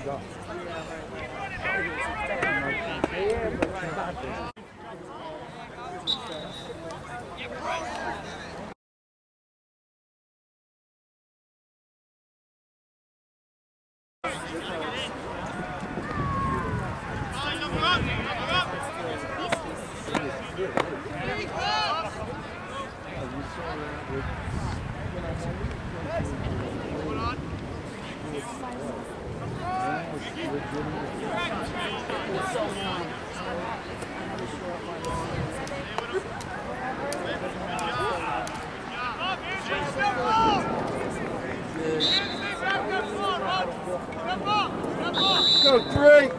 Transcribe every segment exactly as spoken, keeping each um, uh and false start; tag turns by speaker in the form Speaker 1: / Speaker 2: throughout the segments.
Speaker 1: Go three.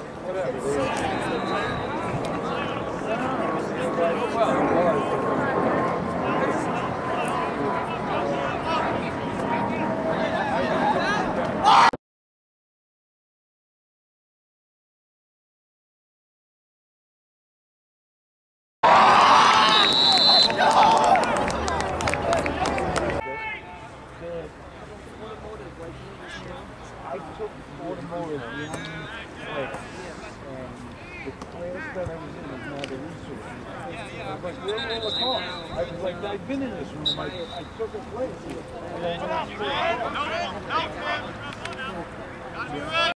Speaker 1: I took automotive one class, and the class that I was in is now the resource. I was like, where are all the cars? I was like, I've been in this room. I, I took a class. And I went out to the car.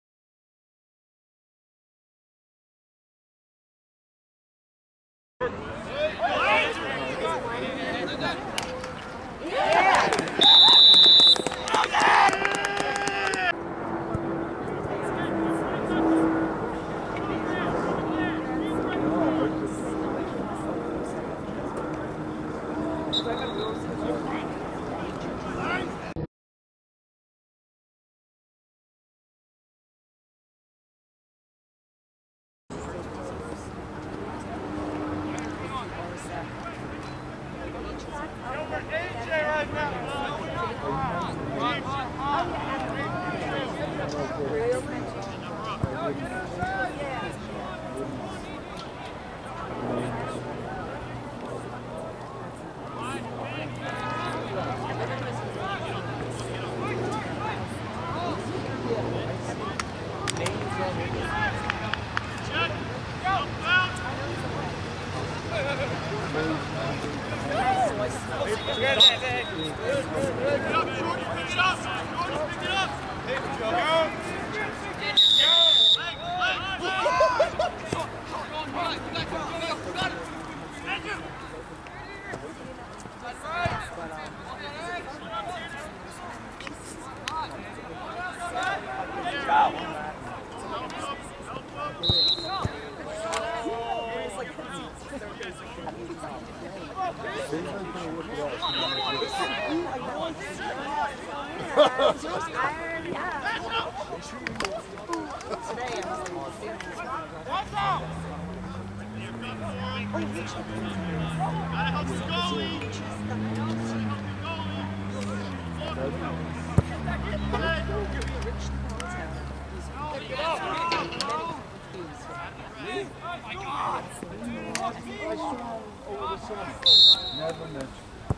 Speaker 1: Never mentioned.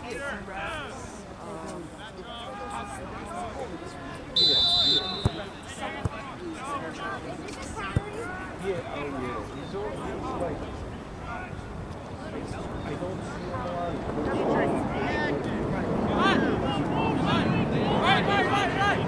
Speaker 1: Yeah, oh yeah. He's all, he's like, I don't see him a lot. Right, right, right, right.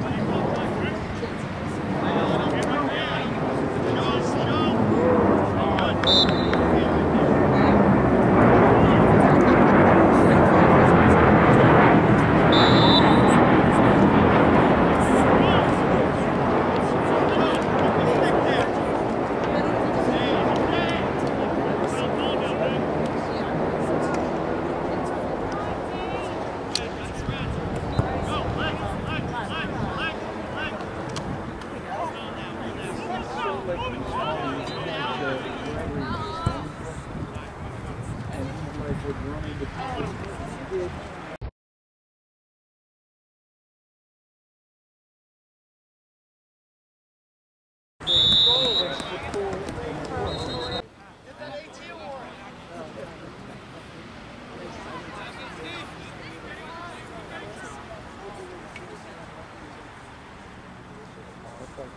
Speaker 1: Thank you.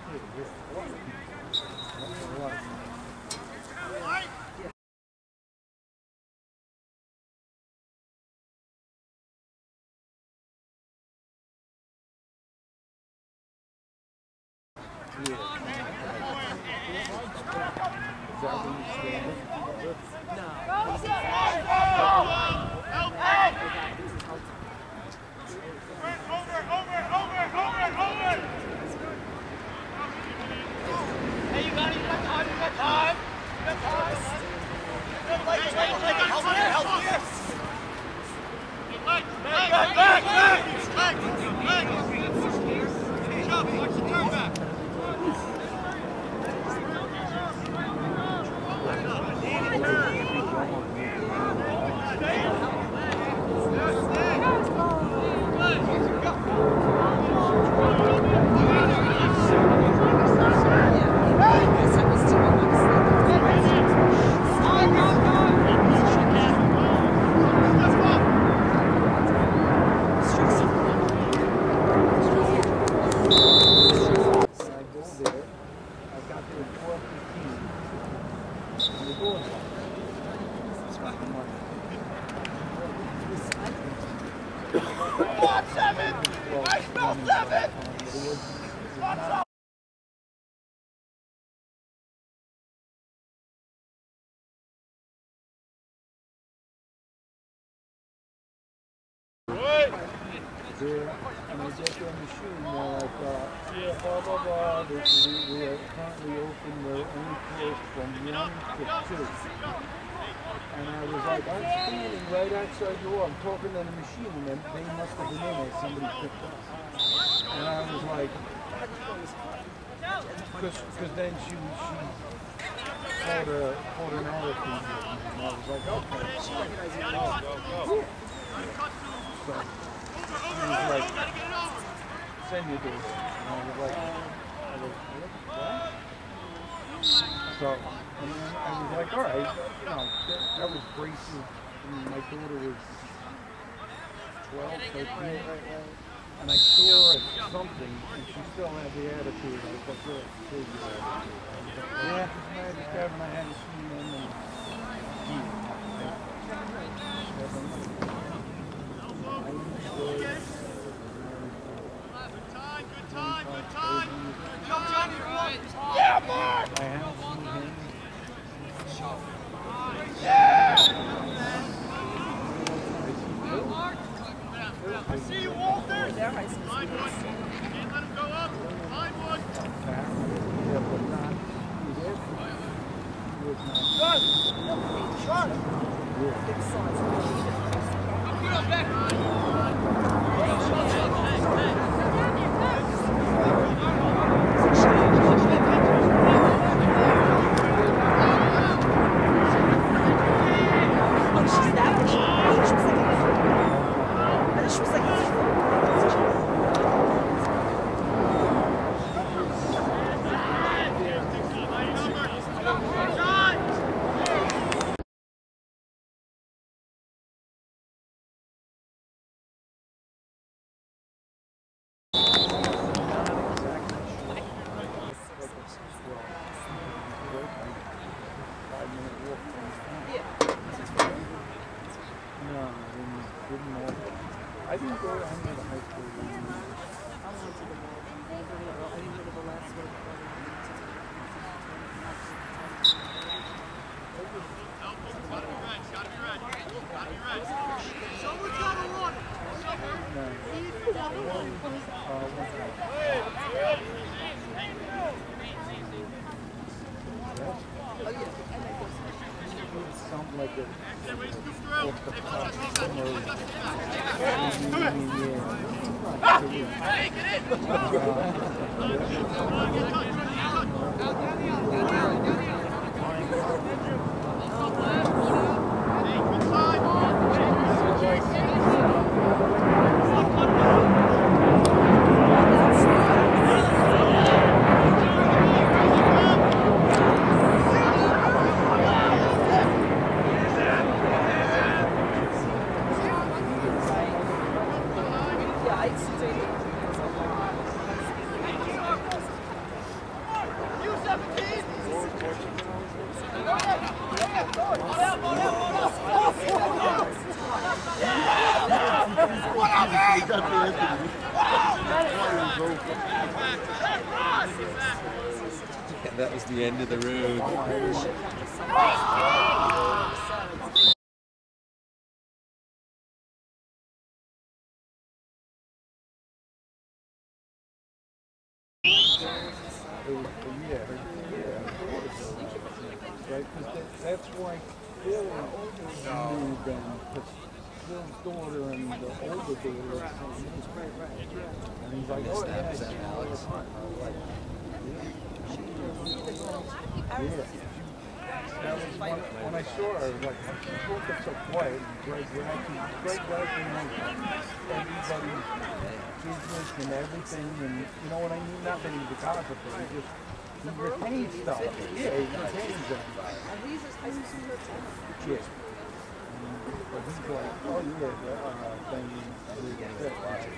Speaker 1: There, and I get on the shoe and they're like, uh, yeah, blah, blah, blah. They, we, we are currently open, we're only closed from one to two. And I was like, I'm standing right outside the door. I'm talking to the machine, and then they must have been in there. Somebody picked up. And I was like, because then she, she called, a, called an attitude. And I was like, okay. Go, go, go. So, he was like, send your daughter. And I was like, I was, what? So, and then I was like, all right, you know, that, that was Gracie. I mean, my daughter was twelve, thirteen, and I saw her at something, and she still had the attitude. I was like, yeah, she's yeah, because Magic Kevin, I hadn't seen him in years.
Speaker 2: Good time, good time, good time. Go, Johnny, run.
Speaker 1: Yeah, Mark! I haven't seen him.
Speaker 2: Yeah! I see you, Walter. Find one. Can't let him go up. Find one.
Speaker 1: Yeah, but not. He did. He was not.
Speaker 2: Shot! Shot!
Speaker 3: Big size.
Speaker 2: I'm good, I'm back.
Speaker 1: I didn't go to any of the high school reunions.
Speaker 3: I went to the mall. I didn't go to the last one.
Speaker 2: Gotta be red, gotta be red. Gotta be red. Someone's gotta run.
Speaker 1: No. Uh, something like a off the top somewhere.
Speaker 2: Hey, get in!
Speaker 1: he got the Anthony.
Speaker 4: Yeah, that was the end of the road.
Speaker 1: Yeah, yeah. Right, because that, that's why Phil moved them, because Phil's daughter and the older daughter are saying, and he's like, oh, yeah,
Speaker 4: Is that Alex?
Speaker 1: yeah. That was when, when I saw her, I was like, oh, she spoke up so quiet, and Greg Radke, Greg Radke knows everybody's business and everything, and you know what I mean? Not that he's a gossiper, he just, he retains stuff. Yeah, he retains them. Yeah. But he's like, oh yeah, the uh, thing is fit.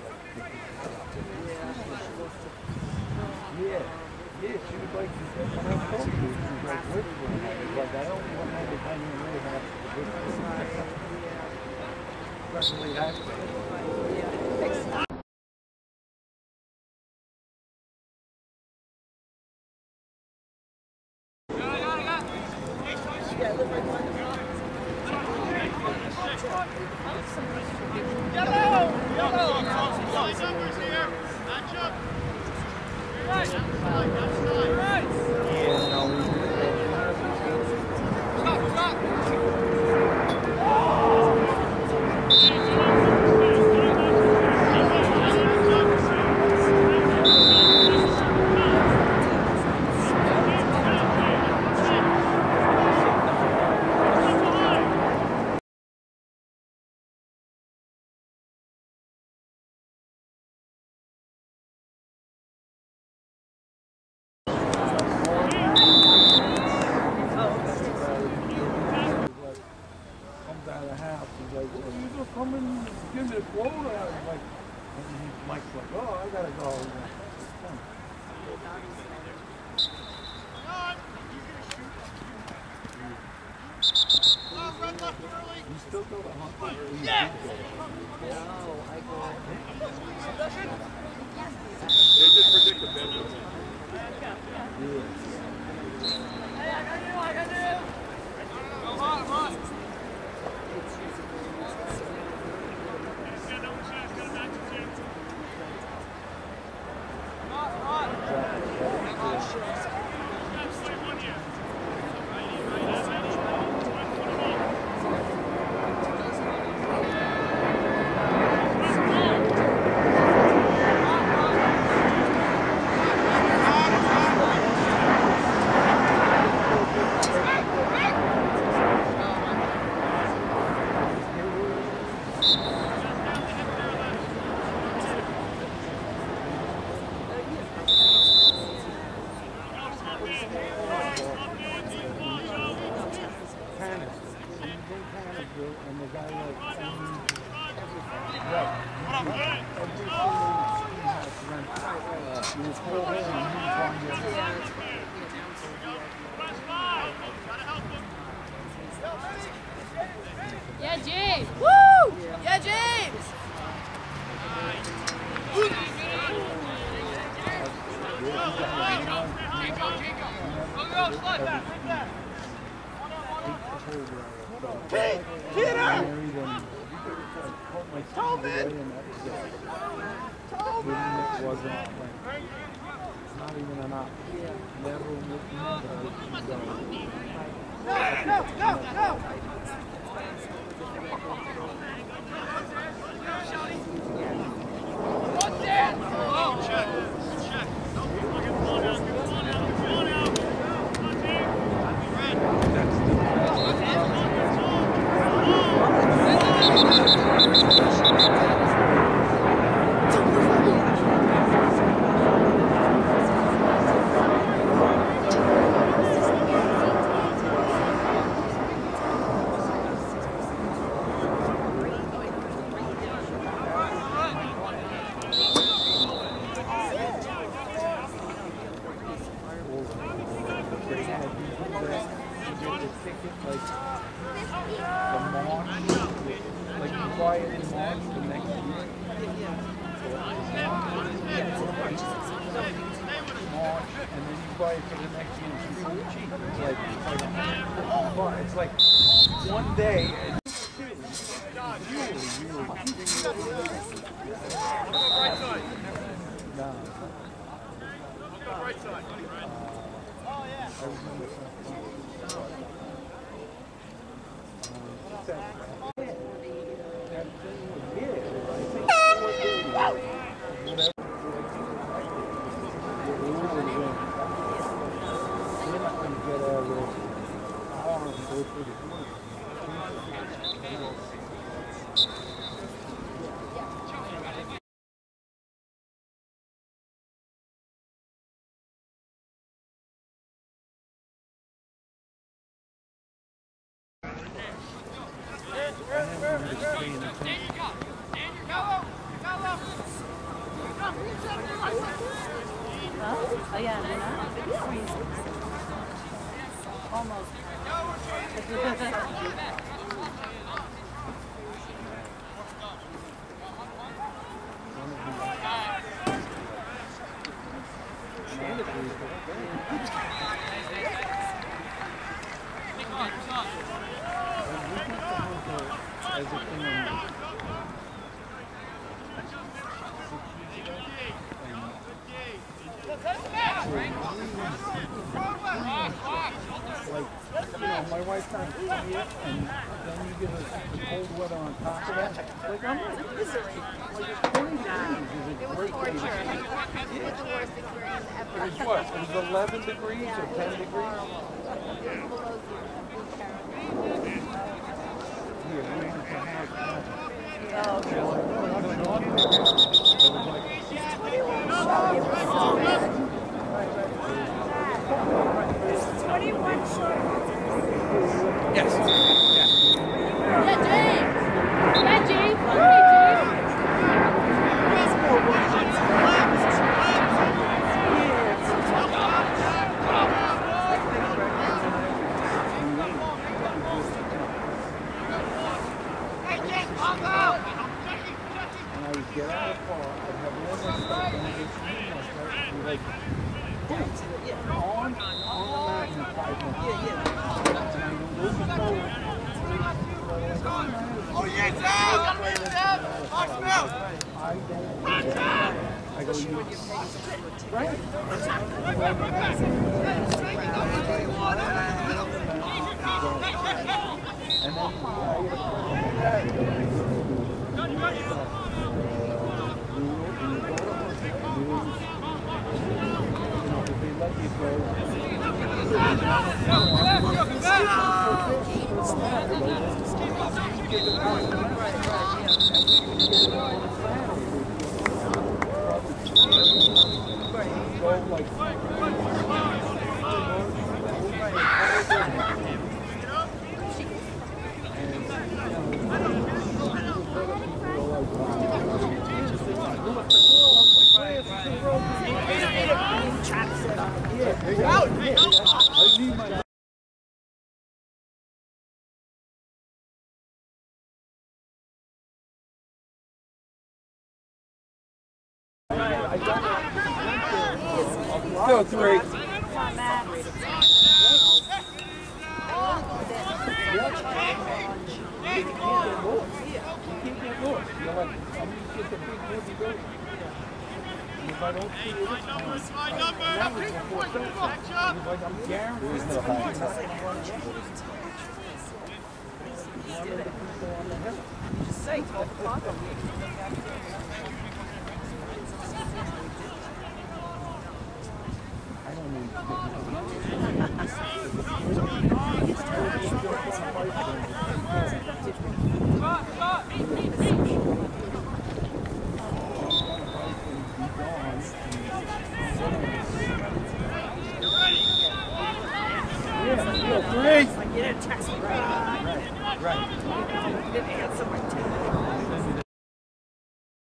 Speaker 1: Yeah. Yeah, she was like, when I told you, she was like whispering. I was like, I don't want everything you really have to whisper. Especially after.
Speaker 2: Yeah, James! Woo! Yeah, James!
Speaker 1: Peter! Tobin! It wasn't not even an option. Never would No, no, no, no! What's that? Oh, check. Check. Don't fucking pull it out. Pull it out. Pull it out. Come on, team. the next game is really cheap. It's like, it's like a hundred fifty bucks. It's like one day. And really, really.
Speaker 2: Right side.
Speaker 1: No.
Speaker 2: Go right side. Oh, yeah.
Speaker 1: I remember something. Um, that, that thing was big. I think four days. Whatever. We're not going to get all those hours and go through the morning.
Speaker 3: Oh yeah, you know, almost.
Speaker 1: As a thing like, you know, my wife can't see it, and then you get a, the cold weather on top of that. Like, I'm like, misery. Like, it's twenty degrees is a great day.
Speaker 5: It was the worst experience ever.
Speaker 1: It was what? It was eleven degrees or ten degrees? Here, we went to Howard County.
Speaker 3: Oh, okay.
Speaker 1: It was like,
Speaker 5: twenty-one short.
Speaker 4: Yes.
Speaker 5: Yeah, James. Yeah, James.
Speaker 1: and I would get out of the car, I'd have all my stuff, and I'd just leave my stuff, and be like, boom, on, on the mat in five minutes. And I would open the door.
Speaker 2: Oh, yeah, down! Box out!
Speaker 1: I don't do that. I go, you, right? And then, Go three.
Speaker 3: Come on, Matt.
Speaker 1: If I don't see it,
Speaker 2: Slide number, slide number!
Speaker 1: I'm guaranteed that
Speaker 3: Just say twelve o'clock.
Speaker 1: I don't need
Speaker 3: Three. Like you didn't text me right.
Speaker 1: Right.
Speaker 3: You didn't answer my text.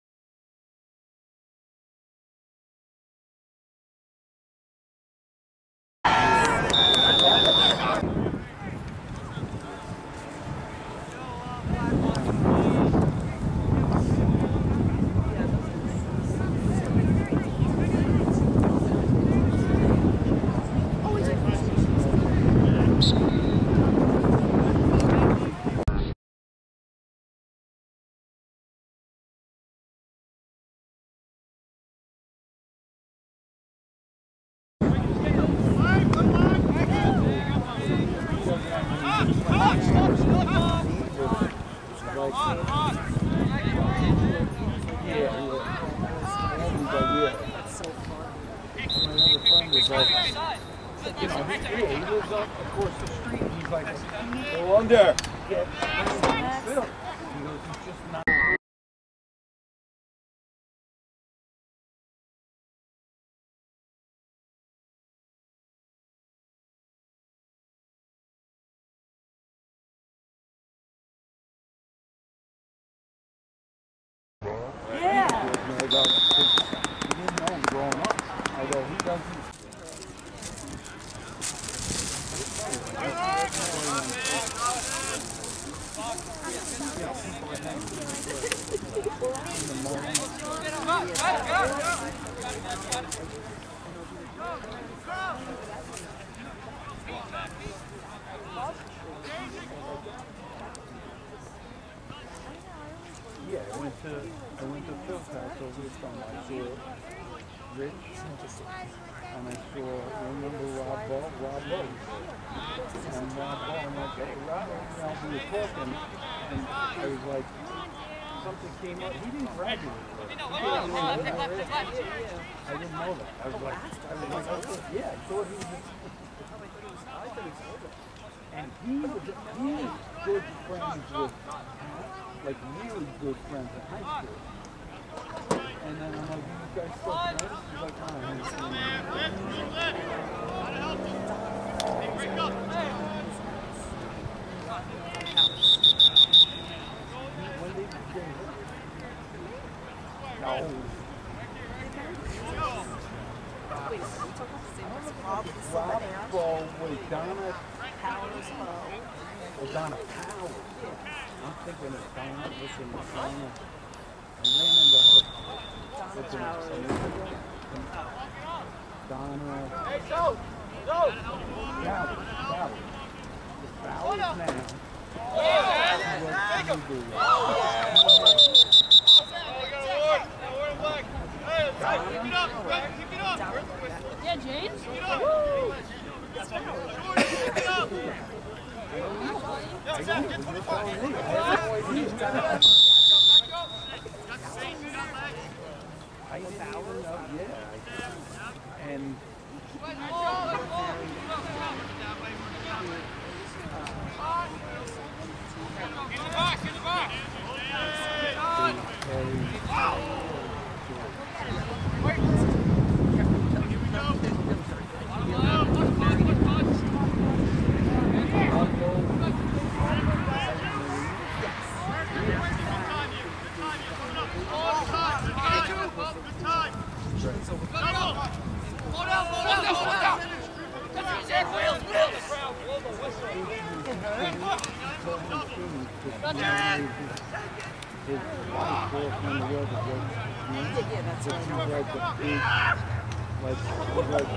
Speaker 1: like, you know, he, yeah, he lives up across the street. And he's like, go under. Get Phil. He goes, he's just not.
Speaker 3: Yeah.
Speaker 1: He didn't know him growing up. I go, he doesn't. Yeah, I went to I went to Phil's house over the summer. I saw Rich and I saw remember Rob Ball, Rob Rose. And Rob Ball, I'm like, hey Rob, you know, we were talking and I was like, something came up. He didn't graduate. He didn't graduate. I didn't know that. I was like, I was like, I thought, yeah, I thought he was. I thought he was older. And he was he was good friends with. Like really good friends in high school. And then I'm like, you guys still friends? He's like, oh, I'm just kidding. When they became no. Rob Ball was Donna
Speaker 3: Powers Bow.
Speaker 1: was Donna Powers. I'm thinking of Donna, listen to Donna. I ran into her. What's her name? Donna. Hey, go! Go! Bowers. Bowers. The Bowers now. What can you do?
Speaker 5: Yeah, James?
Speaker 1: I didn't even know, yeah. And
Speaker 2: In the box, in the box!
Speaker 1: his wife girlfriend was a good,
Speaker 3: Yeah, that's
Speaker 1: but
Speaker 3: right.
Speaker 1: she's like a big, like, she's like,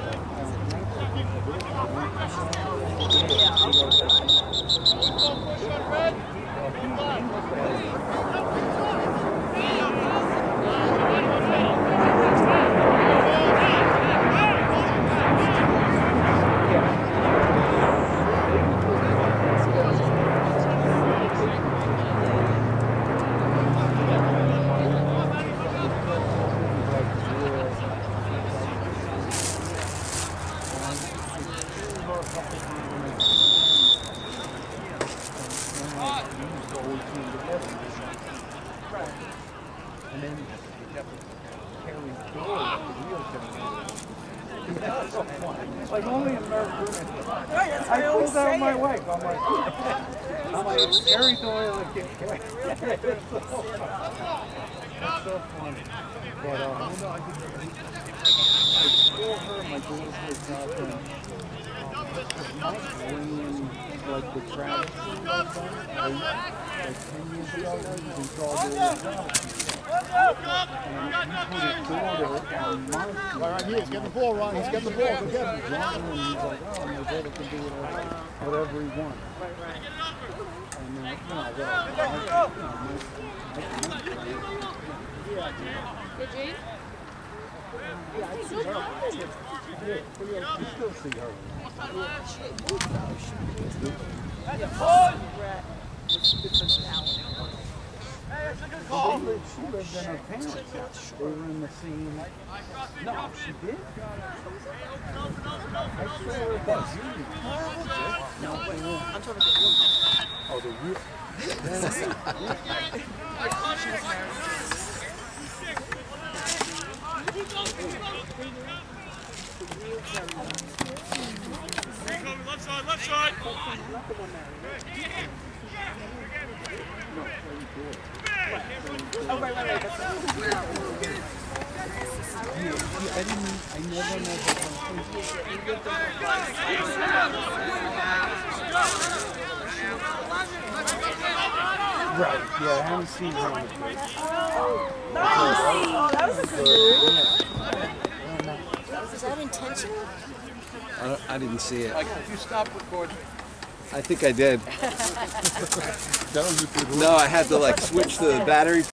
Speaker 1: and then you have to carry the door with the wheels down. That's so fun. Like only in America. I pulled out my wife. I'm like, I'm like, carry the oil and get carried. It's so fun. It's so funny. But um, you know, I saw her, my daughter was out there. Mike bringing like the Travis like ten years ago, you can call it
Speaker 4: All right, he's getting the ball, Ron. He's getting the ball. Go get him.
Speaker 1: He's like, oh, my brother can do whatever, whatever he wants. And then, you know, well, I, you know,
Speaker 5: Hey, Jane?
Speaker 3: Yeah, I see her.
Speaker 1: yeah, you still see her.
Speaker 3: Brett was good personality.
Speaker 1: She lived, she lived in her parents' house. They were in the same. No, she did. I swear it does. No, wait, no.
Speaker 3: I'm talking about the real one.
Speaker 1: Oh, the real.
Speaker 3: She was married.
Speaker 2: Left side, left side.
Speaker 3: Not the one married. Oh, right, right, right. That's right.
Speaker 1: I didn't. I never met her. Right. Yeah, I haven't seen her. In the
Speaker 3: Oh, that was a good move.
Speaker 6: Was that intentional?
Speaker 7: I, don't- I didn't see it.
Speaker 1: Like, if you stop recording.
Speaker 7: I think I did.
Speaker 4: That was a good one.
Speaker 7: No, I had to like switch the battery.